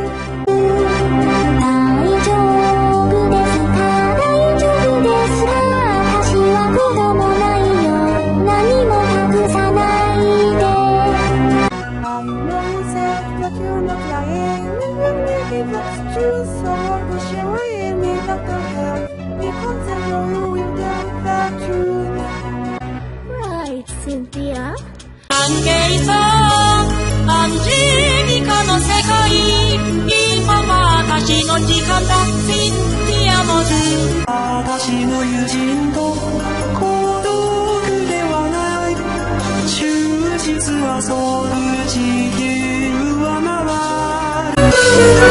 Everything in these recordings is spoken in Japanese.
Cynthia? アンケイさん、アンジェリカの世界、今私の時間だ、シンティアモズ。 私の友人と孤独ではない、忠実はそう地球は回る。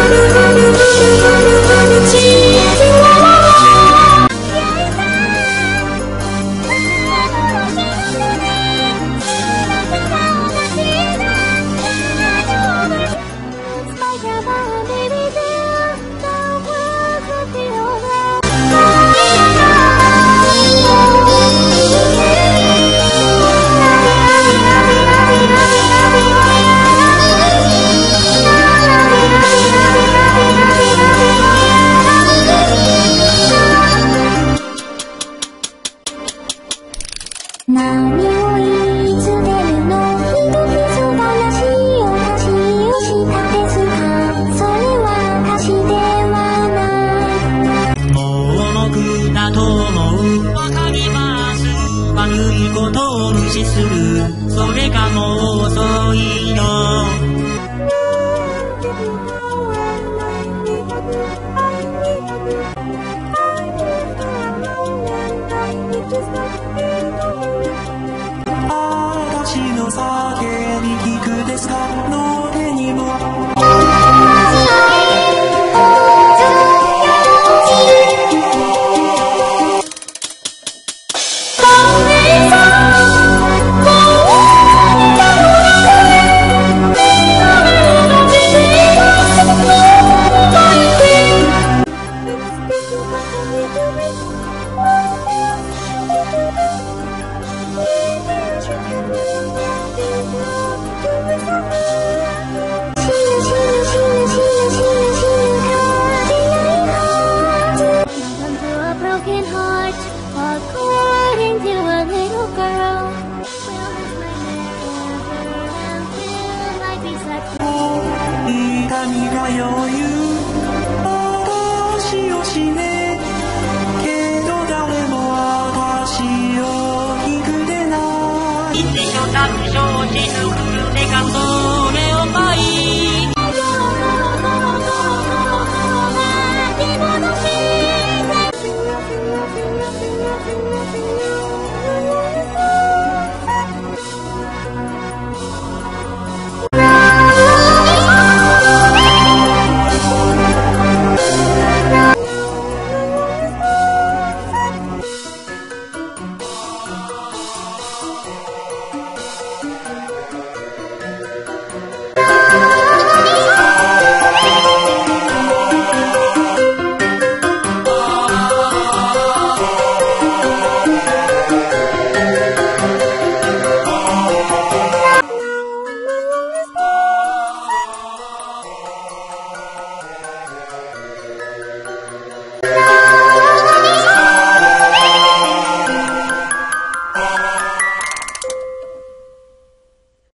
何を言いつけるの、ひときそ話を私をしたですか。それは私ではない。 盲目だと思う、わかります。悪いことを無視する、それがもう遅いの。 私の叫び聞くですか、の手にも痛みが余裕、私を死ね、けど誰も私を聞くでない。 一緒だって承知するでかそう。